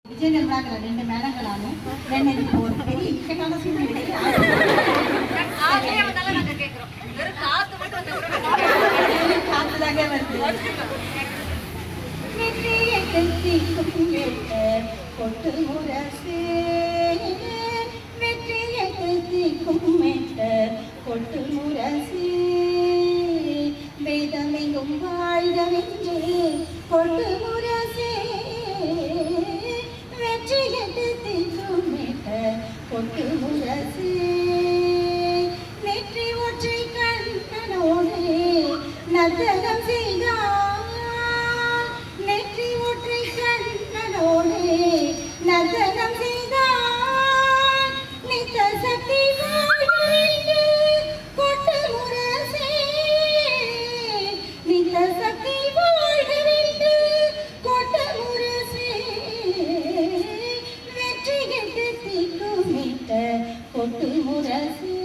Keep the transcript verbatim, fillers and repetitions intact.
விஜய் நிர்மலாங்கிற ரெண்டு மேடங்களாலும் ரெண்டு ஒரு பெரிய இக்கட்டான சூழ்நிலை காத்துதாங்க வருது. நெற்றியை கட்டி கும்பிட்ட கொட்டு முரசே, நெற்றியை கட்டி கும்பிட்ட கொட்டு முரசே, வேதமெங்கும் வாழ்கவென்று கொட்டு முரசே, வெற்றியை கட்டி கும்பிட்ட கொட்டு முரசே, நெற்றி ஒற்றை கண்ணனோடு நர்த்தனம் செய்தார், நெற்றி ஒற்றை கண்ணனோடு நர்த்தனம் செய்தார், நித்த சக்தி வாழ்ந்து கொட்டு முரசே, நித்த சக்தி வாழ்ந்து கொட்டு முரசே, வெற்றி கெட்டு திக்குமிட்ட கொட்டு முரசே.